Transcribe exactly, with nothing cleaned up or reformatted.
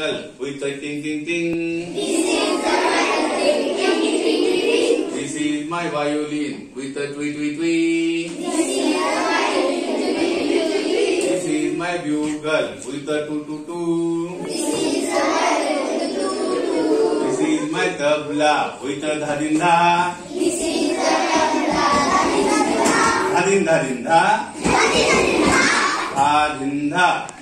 triangle with a ting ting ting. This is my violin with a twee twee twee. This is my bugle with a two two two. This is my tabla with a dha din dha. Dha din dha din dha. Dha din dha.